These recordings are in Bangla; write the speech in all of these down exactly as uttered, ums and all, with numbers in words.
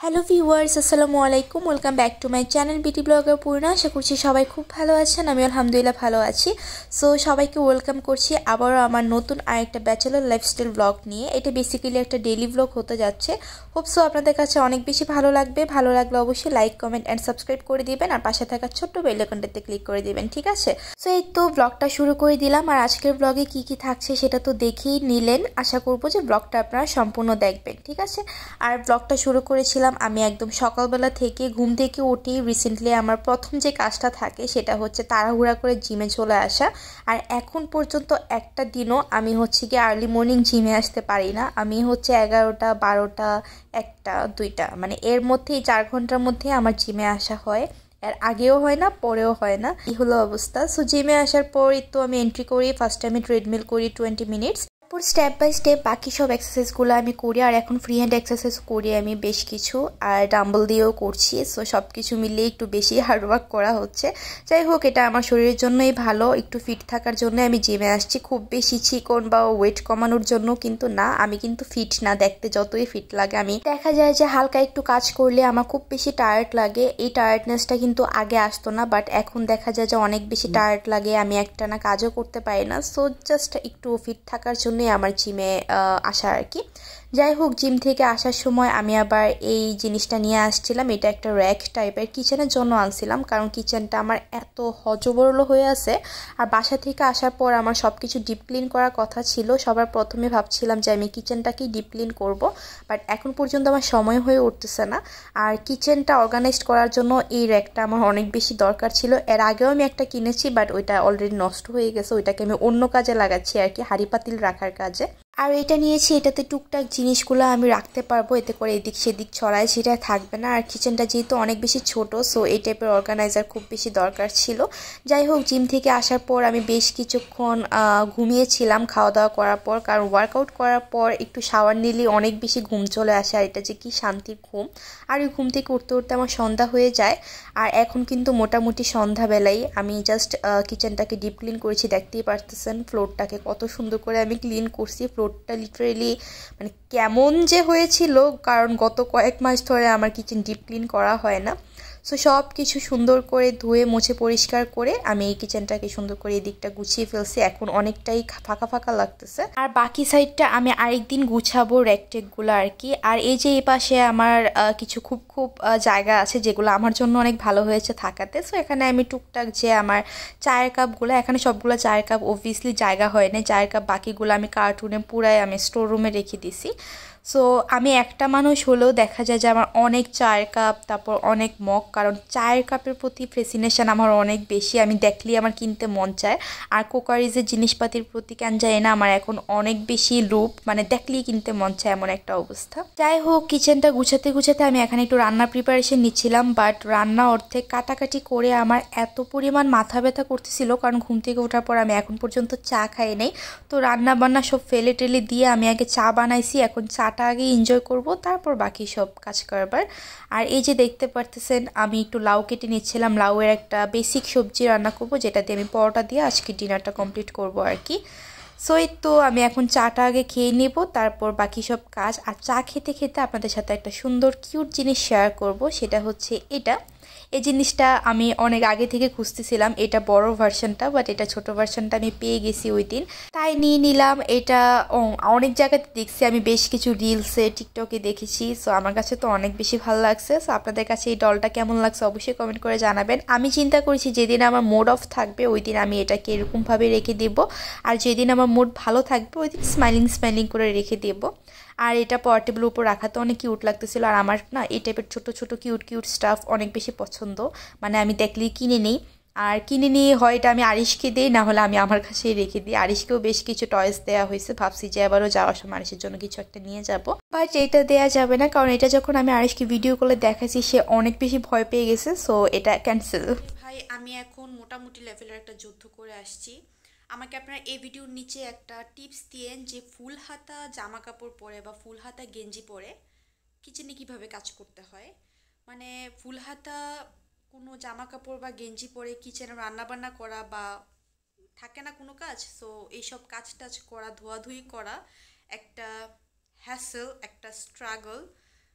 হ্যালো ভিউয়ার্স, আসসালামু আলাইকুম। Welcome back to my channel beauty blogger Purna. আশা করছি সবাই খুব ভালো আছেন। আমি আলহামদুলিল্লাহ ভালো আছি। সো সবাইকে ওয়েলকাম করছি আবারও আমার নতুন আরেকটা ব্যাচেলর লাইফস্টাইল ব্লগ নিয়ে। এটা বেসিক্যালি একটা ডেইলি ব্লগ হতে যাচ্ছে। হোপ সো আপনাদের কাছে অনেক বেশি ভালো লাগবে। ভালো লাগলে অবশ্যই লাইক, কমেন্ট অ্যান্ড সাবস্ক্রাইব করে দিবেন, আর পাশে থাকা ছোট্ট বেল আইকনটাতে ক্লিক করে দিবেন, ঠিক আছে? সো এই তো ব্লগটা শুরু করে দিলাম। আর আজকের ব্লগে কি কি থাকছে সেটা তো দেখেই নিলেন। আশা করবো যে ব্লগটা আপনারা সম্পূর্ণ দেখবেন, ঠিক আছে? আর ব্লগটা শুরু করেছিলাম আমি একদম সকালবেলা থেকে। ঘুম থেকে উঠি রিসেন্টলি আমার প্রথম যে কাজটা থাকে সেটা হচ্ছে তাড়াহুড়া করে জিমে চলে আসা। আর এখন পর্যন্ত একটা দিনও আমি হচ্ছে কি আর্লি মর্নিং জিমে আসতে পারি না। আমি হচ্ছে এগারোটা, বারোটা, একটা, দুইটা, মানে এর মধ্যেই চার ঘন্টার মধ্যে আমার জিমে আসা হয়। এর আগেও হয় না, পরেও হয় না, এই হলো অবস্থা। সো জিমে আসার পরই তো আমি এন্ট্রি করি। ফার্স্ট আমি ট্রেডমিল করি টোয়েন্টি মিনিটস, তারপর স্টেপ বাই স্টেপ বাকি সব এক্সারসাইজগুলো আমি করি। আর এখন ফ্রি হ্যান্ড এক্সারসাইজ করি আমি বেশ কিছু, আর ডাম্বল দিয়েও করছি। সো সব কিছু মিলিয়ে একটু বেশি হার্ডওয়ার্ক করা হচ্ছে। যাই হোক, এটা আমার শরীরের জন্যই ভালো, একটু ফিট থাকার জন্য আমি জিমে আসছি। খুব বেশি চিকন বা ওয়েট কমানোর জন্য কিন্তু না। আমি কিন্তু ফিট না, দেখতে যতই ফিট লাগে। আমি দেখা যায় যে হালকা একটু কাজ করলে আমার খুব বেশি টায়ার্ড লাগে। এই টায়ার্ডনেসটা কিন্তু আগে আসতো না, বাট এখন দেখা যায় যে অনেক বেশি টায়ার্ড লাগে। আমি একটানা কাজও করতে পারি না। সো জাস্ট একটু ফিট থাকার জন্য আমার জিমে আসা আর কি। যাই হোক, জিম থেকে আসার সময় আমি আবার এই জিনিসটা নিয়ে আসছিলাম। এটা একটা র্যাক টাইপের, কিচেনের জন্য আনছিলাম, কারণ কিচেনটা আমার এত হজবরল হয়ে আছে। আর বাসা থেকে আসার পর আমার সব কিছু ডিপ ক্লিন করার কথা ছিল। সবার প্রথমে ভাবছিলাম যে আমি কিচেনটাকেই ডিপ ক্লিন করবো, বাট এখন পর্যন্ত আমার সময় হয়ে উঠতেছে না। আর কিচেনটা অর্গানাইজড করার জন্য এই র্যাকটা আমার অনেক বেশি দরকার ছিল। এর আগেও আমি একটা কিনেছি, বাট ওইটা অলরেডি নষ্ট হয়ে গেছে। ওইটাকে আমি অন্য কাজে লাগাচ্ছি আর কি, হাঁড়ি পাতিল রাখার কাজে। আর এটা নিয়েছি, এটাতে টুকটাক জিনিসগুলো আমি রাখতে পারবো, এতে করে এদিক সেদিক ছড়ায় সেটা থাকবে না। আর কিচেনটা যেহেতু অনেক বেশি ছোট, সো এই টাইপের অর্গানাইজার খুব বেশি দরকার ছিল। যাই হোক, জিম থেকে আসার পর আমি বেশ কিছুক্ষণ ঘুমিয়েছিলাম খাওয়া দাওয়া করার পর, কারণ ওয়ার্কআউট করার পর একটু শাওয়ার নিলে অনেক বেশি ঘুম চলে আসে। আর এটা যে কি শান্তির ঘুম! আর ওই ঘুম থেকে উঠতে উঠতে আমার সন্ধ্যা হয়ে যায়। আর এখন কিন্তু মোটামুটি সন্ধ্যাবেলায় আমি জাস্ট কিচেনটাকে ডিপ ক্লিন করেছি। দেখতেই পারতেছেন ফ্লোরটাকে কত সুন্দর করে আমি ক্লিন করছি। ফ্লোরটা লিটারেলি মানে কেমন যে হয়েছিল, কারণ গত কয়েক মাস ধরে আমার কিচেন ডিপ ক্লিন করা হয় না। সো সব কিছু সুন্দর করে ধুয়ে মুছে পরিষ্কার করে আমি এই কিচেনটাকে সুন্দর করে এদিকটা গুছিয়ে ফেলছি। এখন অনেকটাই ফাঁকা ফাঁকা লাগতেছে। আর বাকি সাইডটা আমি আরেকদিন গুছাবো, র্যাকটেকগুলো আর কি। আর এই যে এই পাশে আমার কিছু খুব খুব জায়গা আছে যেগুলো আমার জন্য অনেক ভালো হয়েছে থাকাতে। সো এখানে আমি টুকটাক যে আমার চায়ের কাপগুলো, এখানে সবগুলো চায়ের কাপ অবভিয়াসলি জায়গা হয় না। চায়ের কাপ বাকিগুলো আমি কার্টুনে পুরাই আমি স্টোর রুমে রেখে দিছি। সো আমি একটা মানুষ হলেও দেখা যায় যে আমার অনেক চায়ের কাপ, তারপর অনেক মগ, কারণ চায়ের কাপের প্রতি ফ্যাসিনেশন আমার অনেক বেশি। আমি দেখলেই আমার কিনতে মন চায়। আর কোকারিজের জিনিসপাতির প্রতি কেন যায় না আমার এখন অনেক বেশি লোভ, মানে দেখলেই কিনতে মন চায়, এমন একটা অবস্থা। যাই হোক, কিচেনটা গুছাতে গুছাতে আমি এখানে একটু রান্নার প্রিপারেশন নিচ্ছিলাম, বাট রান্না অর্ধেক কাটাকাটি করে আমার এত পরিমাণ মাথা ব্যথা করতেছিল, কারণ ঘুম থেকে ওঠার পর আমি এখন পর্যন্ত চা খাই নাই। তো রান্না বান্না সব ফেলে টেলে দিয়ে আমি আগে চা বানাইছি। এখন চা টা আগে এনজয় করব, তারপর বাকি সব কাজ করবার। আর এই যে দেখতে পারতেছেন আমি একটু লাউ কেটে নিচ্ছিলাম। লাউয়ের একটা বেসিক সবজি রান্না করব, যেটা দিয়ে আমি পরোটা দিয়ে আজকে ডিনারটা কমপ্লিট করব আর কি। সো এই তো আমি এখন চাটা আগে খেয়ে নেব, তারপর বাকি সব কাজ। আর চা খেতে খেতে আপনাদের সাথে একটা সুন্দর কিউট জিনিস শেয়ার করব, সেটা হচ্ছে এটা। এই জিনিসটা আমি অনেক আগে থেকে খুঁজতেছিলাম, এটা বড় ভার্সনটা, বাট এটা ছোট ভার্সনটা আমি পেয়ে গেছি ওই দিন, তাই নিয়ে নিলাম। এটা অনেক জায়গাতে দেখছি, আমি বেশ কিছু রিলসে টিকটকে দেখেছি। সো আমার কাছে তো অনেক বেশি ভালো লাগছে। সো আপনাদের কাছে এই ডলটা কেমন লাগছে অবশ্যই কমেন্ট করে জানাবেন। আমি চিন্তা করেছি যেদিন আমার মুড অফ থাকবে ওই দিন আমি এটাকে এরকমভাবে রেখে দেবো, আর যেদিন আমার মুড ভালো থাকবে ওই দিন স্মাইলিং স্মাইলিং করে রেখে দেবো। আর এটা পাওয়ার টেবিলের উপর রাখাতে অনেক কিউট লাগতেছিল। আর আমার না এই টাইপের ছোটো ছোটো কিউট কিউট স্টাফ অনেক বেশি পছন্দ, মানে আমি দেখলেই কিনে নিই। আর কিনে নিয়ে হয় এটা আমি আরিশকে দিই, না হলে আমি আমার কাছেই রেখে দিই। আরিশকেও বেশ কিছু টয়েস দেওয়া হয়েছে, ভাবছি যে এবারও যাওয়ার সময় আরিশের জন্য কিছু একটা নিয়ে যাব, বাট এটা দেওয়া যাবে না, কারণ এটা যখন আমি আরিশকে ভিডিও কলে দেখাচ্ছি সে অনেক বেশি ভয় পেয়ে গেছে। সো এটা ক্যান্সেল। ভাই, আমি এখন মোটামুটি লেভেলের একটা যুদ্ধ করে আসছি। আমাকে আপনারা এই ভিডিওর নিচে একটা টিপস দিয়েন যে ফুল হাতা জামা কাপড় পরে বা ফুল হাতা গেঞ্জি পরে কিচেনে কীভাবে কাজ করতে হয়। মানে ফুল হাতা কোনো জামা কাপড় বা গেঞ্জি পরে কিচেনে রান্নাবান্না করা বা থাকে না কোনো কাজ, সো এইসব কাজ টাজ করা, ধোয়াধুয়ি করা একটা হ্যাসেল, একটা স্ট্রাগল।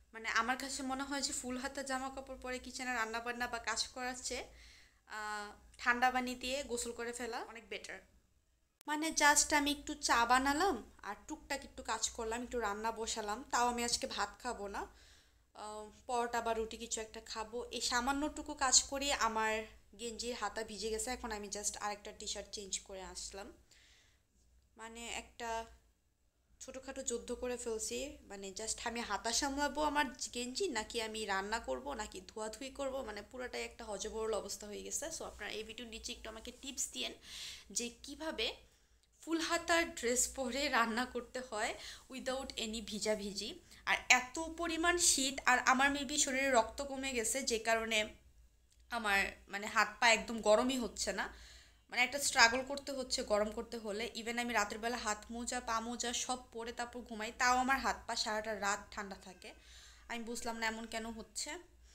মানে আমার কাছে মনে হয় যে ফুল হাতা জামা কাপড় পরে কিচেনে রান্না বান্না বা কাজ করার চেয়ে ঠান্ডা পানি দিয়ে গোসল করে ফেলা অনেক বেটার। মানে জাস্ট আমি একটু চা বানালাম আর টুকটাক একটু কাজ করলাম, একটু রান্না বসালাম, তাও আমি আজকে ভাত খাবো না, পরোটা বা রুটি কিছু একটা খাবো। এই সামান্যটুকু কাজ করি আমার গেঞ্জির হাতা ভিজে গেছে, এখন আমি জাস্ট আরেকটা টি শার্ট চেঞ্জ করে আসলাম। মানে একটা ছোটোখাটো যুদ্ধ করে ফেলছি, মানে জাস্ট আমি হাতা সামলাবো আমার গেঞ্জি, নাকি আমি রান্না করব, নাকি ধোয়াধুয়ি করব, মানে পুরোটাই একটা হজবরল অবস্থা হয়ে গেছে। সো আপনারা এই ভিডিওর নিচে একটু আমাকে টিপস দিয়েন যে কিভাবে ফুল হাতার ড্রেস পরে রান্না করতে হয় উইদাউট এনি ভিজাভিজি। আর এত পরিমাণ শীত, আর আমার মেবি শরীরে রক্ত কমে গেছে যে কারণে আমার মানে হাত পা একদম গরমই হচ্ছে না, মানে একটা স্ট্রাগল করতে হচ্ছে গরম করতে হলে। ইভেন আমি রাতের বেলা হাত মোজা পা মোজা সব পরে তারপর ঘুমাই, তাও আমার হাত পা সারাটা রাত ঠান্ডা থাকে। আমি বুঝলাম না এমন কেন হচ্ছে।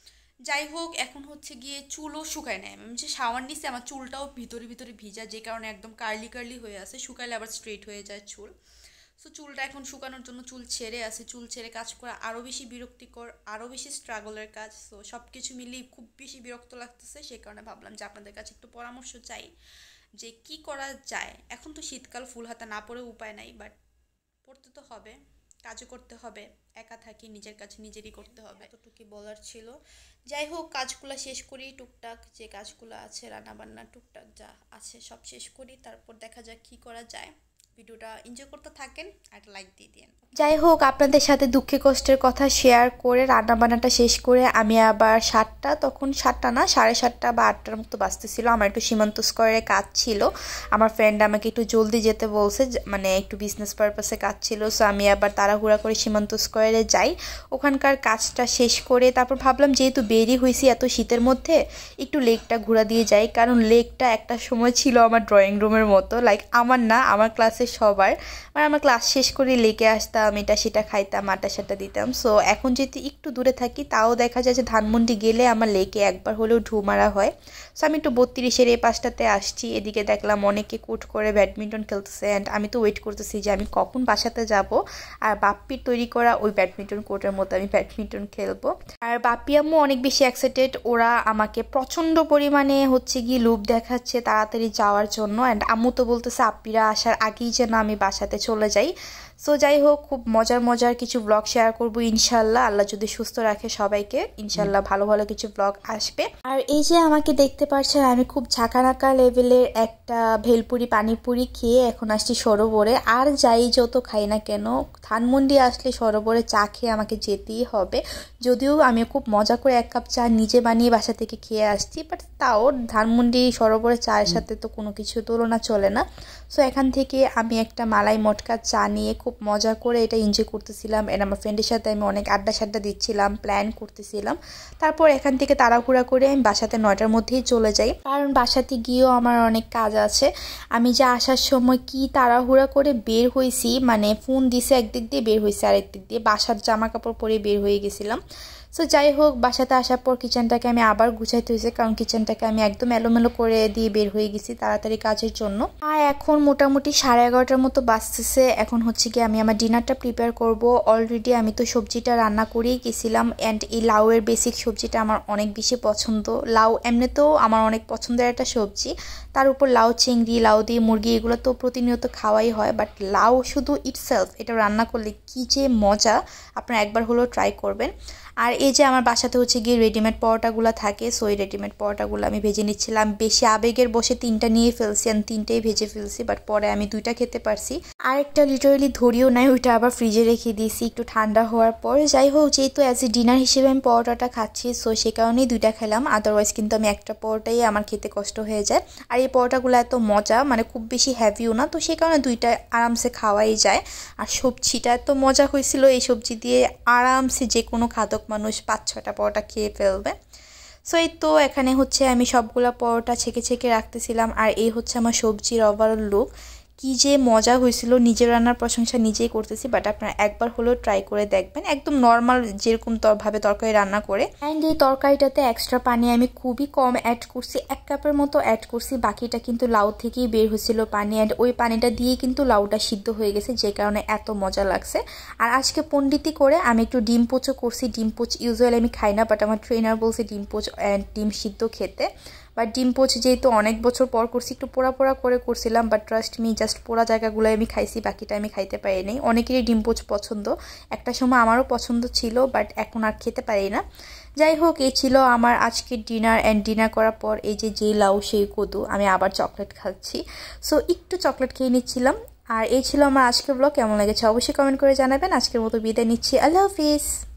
যাই হোক, এখন হচ্ছে গিয়ে চুলও শুকায় নাই, আমি যে শাওয়ার নিছি আমার চুলটাও ভিতরে ভিতরে ভিজা, যে কারণে একদম কার্লি কার্লি হয়ে আছে, শুকাইলে আবার স্ট্রেট হয়ে যায় চুল। সো চুলটা এখন শুকানোর জন্য চুল ছেড়ে আছে, চুল ছেড়ে কাজ করা আরও বেশি বিরক্তিকর, আরও বেশি স্ট্রাগলের কাজ। সো সব কিছু মিলিয়ে খুব বেশি বিরক্ত লাগতেছে, সেই কারণে ভাবলাম যে আপনাদের কাছে একটু পরামর্শ চাই যে কি করা যায়। এখন তো শীতকাল, ফুল হাতা না পরে উপায় নাই, বাট পড়তে তো হবে, কাজও করতে হবে, একা থাকি নিজের কাছে নিজেরই করতে হবে, এতটুকুই বলার ছিল। যাই হোক, কাজগুলো শেষ করি, টুকটাক যে কাজগুলো আছে রান্নাবান্না টুকটাক যা আছে সব শেষ করি, তারপর দেখা যাক কী করা যায়। ভিডিওটা এনজয় করতে থাকেন আর একটা লাইক দিয়ে দিন। যাই হোক, আপনাদের সাথে দুঃখে কষ্টের কথা শেয়ার করে রান্নাবান্নাটা শেষ করে আমি আবার সাতটা, তখন সাতটা না সাড়ে সাতটা বা আটটার মতো বাজতেছিল, আমার একটু সীমান্ত স্কোয়ারে কাজ ছিল, আমার ফ্রেন্ড আমাকে একটু জলদি যেতে বলছে, মানে একটু বিজনেস পারপাসে কাজ ছিল। সো আমি আবার তাড়াহুড়া করে সীমান্ত স্কোয়ারে যাই, ওখানকার কাজটা শেষ করে তারপর ভাবলাম যেহেতু বেরি হয়েছি এত শীতের মধ্যে একটু লেকটা ঘোরা দিয়ে যাই, কারণ লেকটা একটা সময় ছিল আমার ড্রয়িং রুমের মতো, লাইক আমার না আমার ক্লাসের সবার, মানে আমার ক্লাস শেষ করে লেকে আসতাম, এটা সেটা খাইতাম, আটা সাটা দিতাম। সো এখন যেহেতু একটু দূরে থাকি, তাও দেখা যায় যে ধানমন্ডি গেলে আমার লেকে একবার হলেও ঢু মারা হয়। সো আমি একটু বত্রিশের এই পাশটাতে আসছি, এদিকে দেখলাম অনেকে কোট করে ব্যাডমিন্টন খেলতেছে, অ্যান্ড আমি তো ওয়েট করতেছি যে আমি কখন বাসাতে যাব আর বাপ্পির তৈরি করা ওই ব্যাডমিন্টন কোর্টের মতো আমি ব্যাডমিন্টন খেলবো। আর বাপ্পি আম্মু অনেক বেশি এক্সাইটেড, ওরা আমাকে প্রচণ্ড পরিমাণে হচ্ছে গিয়ে লোভ দেখাচ্ছে তাড়াতাড়ি যাওয়ার জন্য, অ্যান্ড আম্মু তো বলতেছে আপ্পিরা আসার আগেই যেন আমি বাসাতে চলে যাই। সো যাই হোক, খুব মজার মজার কিছু ব্লগ শেয়ার করবো ইনশাল্লাহ, আল্লাহ যদি সুস্থ রাখে সবাইকে, ইনশাল্লাহ ভালো ভালো কিছু ব্লগ আসবে। আর এই যে আমাকে দেখতে পাচ্ছেন, আমি খুব ঝাঁকানাকা লেভেলের একটা ভেলপুরি পানিপুরি খেয়ে এখন আসছি সরোবরে। আর যাই যত খাই না কেন, ধানমন্ডি আসলে সরোবরে চা খেয়ে আমাকে যেতেই হবে, যদিও আমি খুব মজা করে এক কাপ চা নিজে বানিয়ে বাসা থেকে খেয়ে আসছি, বাট তাও ধানমন্ডি সরোবরে চায়ের সাথে তো কোনো কিছু তুলনা চলে না। সো এখান থেকে আমি একটা মালাই মটকা চা নিয়ে খুব মজা করে এটা এনজয় করতেছিলাম, এন্ড আমার ফ্রেন্ডের সাথে আমি অনেক আড্ডা সাড্ডা দিচ্ছিলাম, প্ল্যান করতেছিলাম। তারপর এখান থেকে তাড়াহুড়া করে আমি বাসাতে নয়টার মধ্যেই চলে যাই, কারণ বাসাতে গিয়েও আমার অনেক কাজ আছে। আমি যে আসার সময় কি তাড়াহুড়া করে বের হয়েছি, মানে ফোন দিছে একদিক দিয়ে, বের হয়েছে আরেক দিক দিয়ে, বাসার জামা কাপড় পরে বের হয়ে গেছিলাম। সো যাই হোক, বাসাতে আসার পর কিচেনটাকে আমি আবার গুছাইতে হয়েছে, কারণ কিচেনটাকে আমি একদম এলোমেলো করে দিয়ে বের হয়ে গেছি তাড়াতাড়ি কাজের জন্য। আর এখন মোটামুটি সাড়ে এগারোটার মতো বাজতেছে, এখন হচ্ছে কি আমি আমার ডিনারটা প্রিপেয়ার করব। অলরেডি আমি তো সবজিটা রান্না করেই গেছিলাম, অ্যান্ড এই লাউয়ের বেসিক সবজিটা আমার অনেক বেশি পছন্দ। লাউ এমনিতেও আমার অনেক পছন্দের একটা সবজি, তার উপর লাউ চিংড়ি, লাউ দিয়ে মুরগি, এগুলো তো প্রতিনিয়ত খাওয়াই হয়, বাট লাউ শুধু ইটসেলফ এটা রান্না করলে কি যে মজা, আপনারা একবার হলেও ট্রাই করবেন। আর এই যে আমার বাসাতে হচ্ছে গিয়ে রেডিমেড পরোটাগুলো থাকে, সো এই রেডিমেড পরোটাগুলো আমি ভেজে নিচ্ছিলাম, বেশি আবেগের বসে তিনটা নিয়ে ফেলছি, আমি তিনটেই ভেজে ফেলছি, বাট পরে আমি দুইটা খেতে পারছি, আরেকটা লিটারেলি ধরিও নাই, ওইটা আবার ফ্রিজে রেখে দিয়েছি একটু ঠান্ডা হওয়ার পর। যাই হোক, যেহেতু অ্যাজ এ ডিনার হিসেবে আমি পরোটাটা খাচ্ছি, সো সে কারণেই দুইটা খেলাম, আদারওয়াইজ কিন্তু আমি একটা পরোটাই আমার খেতে কষ্ট হয়ে যায়। আর এই পরোটাগুলো এত মজা, মানে খুব বেশি হ্যাভিও না, তো সেই কারণে দুইটা আরামসে খাওয়াই যায়। আর সবজিটা এত মজা হয়েছিল, এই সবজি দিয়ে আরামসে যে কোনো খাদক মানুষ পাঁচ ছটা পরোটা খেয়ে ফেলবে। সো এই তো এখানে হচ্ছে আমি সবগুলা পরোটা ছেঁকে ছেঁকে রাখতেছিলাম, আর এই হচ্ছে আমার সবজির ওভারঅল লুক। কি যে মজা হয়েছিল, নিজের রান্নার প্রশংসা নিজেই করতেছি, বাট আপনারা একবার হলেও ট্রাই করে দেখবেন, একদম নর্মাল যেরকম ভাবে তরকারি রান্না করে। অ্যান্ড এই তরকারিটাতে এক্সট্রা পানি আমি খুবই কম অ্যাড করছি, এক কাপের মতো অ্যাড করছি, বাকিটা কিন্তু লাউ থেকেই বের হয়েছিল পানি, অ্যান্ড ওই পানিটা দিয়ে কিন্তু লাউটা সিদ্ধ হয়ে গেছে, যে কারণে এত মজা লাগছে। আর আজকে পণ্ডিতি করে আমি একটু ডিম পোচও করছি। ডিম পোচ ইউজুয়ালি আমি খাই না, বাট আমার ট্রেনার বলছে ডিম পোচ অ্যান্ড ডিম সিদ্ধ খেতে। বাট ডিম পোচ যেহেতু অনেক বছর পর করছি, একটু পোড়া পোড়া করে করছিলাম, বাট ট্রাস্ট মি জাস্ট পোড়া জায়গাগুলো আমি খাইছি, বাকিটা আমি খাইতে পারি নাই। অনেকেরই ডিম পোচ পছন্দ, একটা সময় আমারও পছন্দ ছিল, বাট এখন আর খেতে পারি না। যাই হোক, এই ছিল আমার আজকের ডিনার। অ্যান্ড ডিনার করার পর এই যে যে লাউ সেই কদু, আমি আবার চকলেট খাচ্ছি। সো একটু চকলেট খেয়ে নিচ্ছিলাম। আর এই ছিল আমার আজকের ব্লগ। কেমন লেগেছে অবশ্যই কমেন্ট করে জানাবেন। আজকের মতো বিদায় নিচ্ছি, আল্লাহ হাফিজ।